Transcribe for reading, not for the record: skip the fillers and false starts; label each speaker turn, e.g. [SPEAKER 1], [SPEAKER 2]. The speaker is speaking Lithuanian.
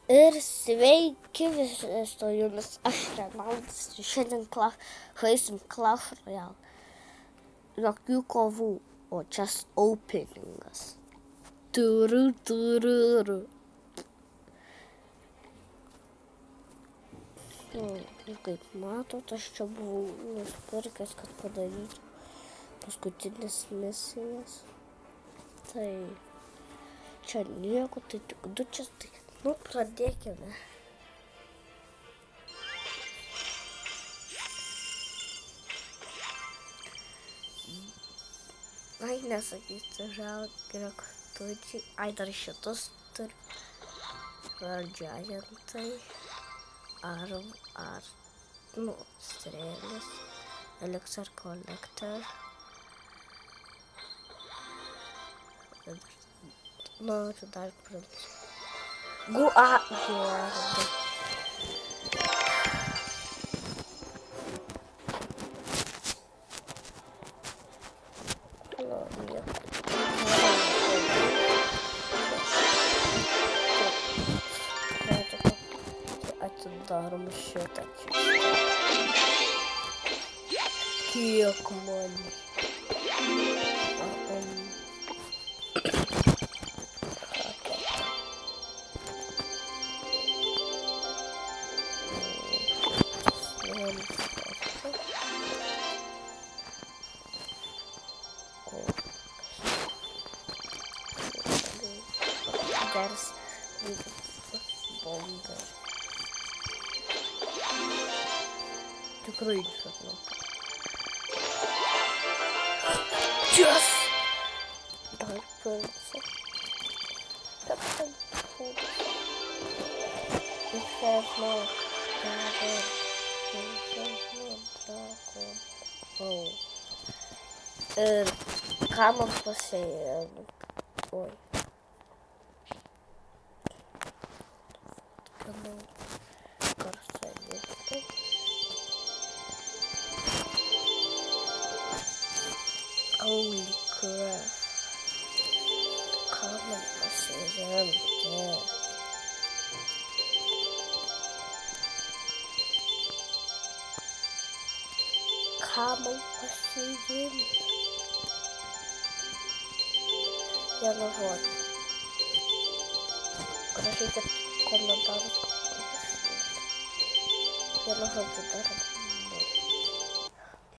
[SPEAKER 1] Ir sveiki visi su jumis, aš Renaldas ir šiandien žaisim Clash Royale. Jokių kovų, o čia openingas. Tururu. Kaip matot, aš čia buvau nusipirkęs, kad padarytų paskutinis misijas. Tai čia nieko, tai tik du čia, tai pradėkime. Ai, nesakysiu, žalgirio kartučiai. Ai, dar šitus turiu. Giantai. Strėlės. Elixir Collector. Noriu dar pradėti. Gerai. Atidarom šitą čia. Kiek man. Geras bomba. Tikrai šatnu. Yes! Dar pulsa. Captain Food. It has no dragon. Oh. Ir ką man pasėjo? Oi. Holy crap. Ką man pasiremti? Ką man pasiremti? Vienu žodžiu. Rašykit komentarus. Vienu žodžiu darom.